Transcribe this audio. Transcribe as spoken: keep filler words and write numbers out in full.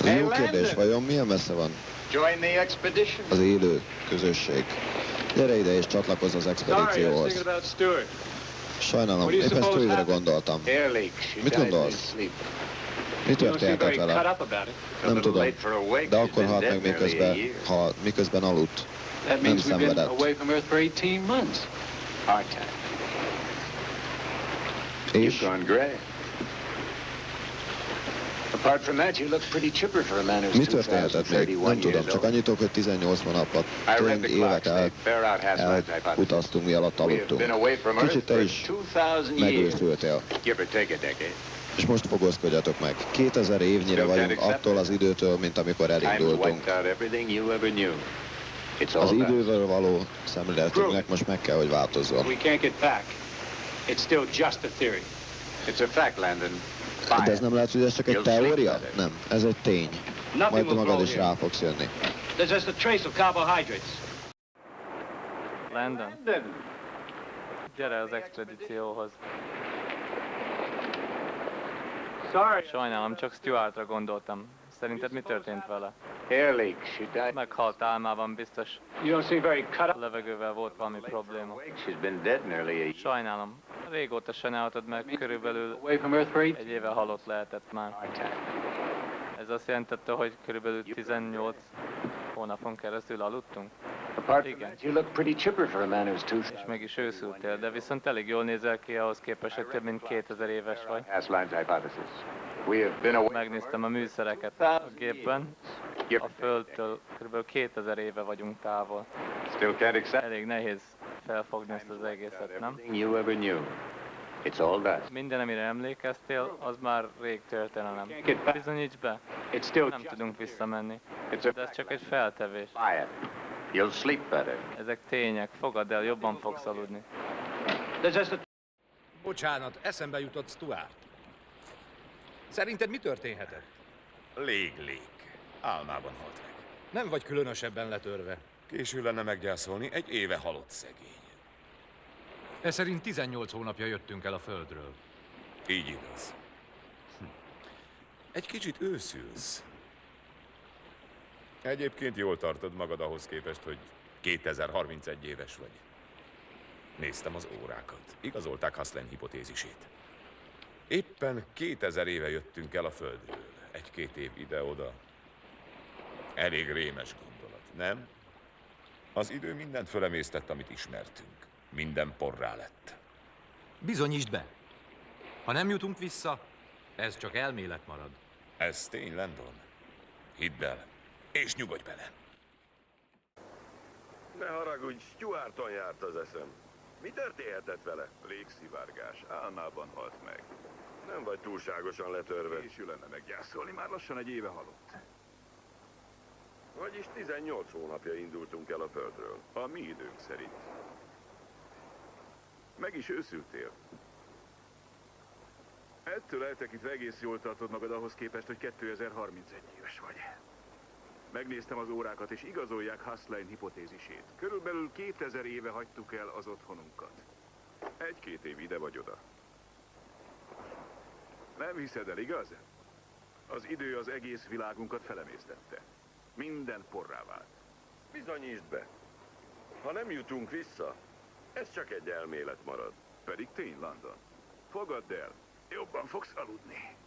Jó kérdés, vajon milyen messze van az élő közösség? Gyere ide és csatlakozz az expedícióhoz. Sajnálom, éppen Stewart-re gondoltam. Mit gondolsz? Mi történhetett vele? Nem tudom, de akkor halt meg miközben, ha miközben aludt. Nem szenvedett. És? Mi történhetett még? Nem tudom, csak annyit tudok, hogy tizennyolc hónapot, tényleg évet el, elutaztunk, mi alatt aludtunk. Kicsit te is megőszültél. És most fogózkodjatok meg. kétezer évnyire vagyunk attól az időtől, mint amikor elindultunk. Az idővel való szemléletünknek most meg kell, hogy változzon. De ez nem lehet, hogy ez csak egy teória? Nem, ez egy tény. Majd te magad is rá fogsz jönni. Landon, gyere az expedícióhoz. Sajnálom, csak Stewartra gondoltam. Szerinted mi történt vele? Meghalt álmában, biztos. A levegővel volt valami probléma. Sajnálom. Régóta sajnálhatod meg, körülbelül egy éve halott lehetett már. Ez azt jelentette, hogy körülbelül tizennyolc hónapon keresztül aludtunk? Igen. És meg is őszültél, de viszont elég jól nézel ki ahhoz képest, hogy több mint kétezer éves vagy. Megnéztem a műszereket a gépben. A Földtől kb. kétezer éve vagyunk távol. Elég nehéz felfogni ezt az egészet, nem? Minden, amire emlékeztél, az már rég történelem. Bizonyíts be, nem tudunk visszamenni. De ez csak egy feltevés. Ezek tények, fogadd el, jobban fogsz aludni. Bocsánat, eszembe jutott Stuart. Szerinted mi történhetett? Lég-lég. Álmában halt meg. Nem vagy különösebben letörve. Késő lenne meggyászolni, egy éve halott szegény. Ez szerint tizennyolc hónapja jöttünk el a Földről. Így igaz. Hm. Egy kicsit őszülsz. Egyébként jól tartod magad ahhoz képest, hogy kétezer-harmincegy éves vagy. Néztem az órákat. Igazolták Haslane hipotézisét. Éppen kétezer éve jöttünk el a Földről. Egy-két év ide-oda. Elég rémes gondolat, nem? Az idő mindent fölemésztett, amit ismertünk. Minden porrá lett. Bizonyítsd be! Ha nem jutunk vissza, ez csak elmélet marad. Ez tény, Landon. Hidd el, és nyugodj bele. Ne haragudj, Stewarton járt az eszem. Mi történhetett vele? Légszivárgás. Álmában halt meg. Nem vagy túlságosan letörve. Késő lenne meggyászolni, már lassan egy éve halott. Vagyis tizennyolc hónapja indultunk el a Földről. A mi időnk szerint. Meg is őszültél. Ettől eltekintve egész jól tartod magad ahhoz képest, hogy kétezer-harmincegy éves vagy. Megnéztem az órákat, és igazolják Haslane hipotézisét. Körülbelül kétezer éve hagytuk el az otthonunkat. Egy-két év ide vagy oda. Nem hiszed el, igaz? Az idő az egész világunkat felemésztette. Minden porrá vált. Bizonyítsd be. Ha nem jutunk vissza, ez csak egy elmélet marad. Pedig tény, Landon. Fogadd el, jobban fogsz aludni.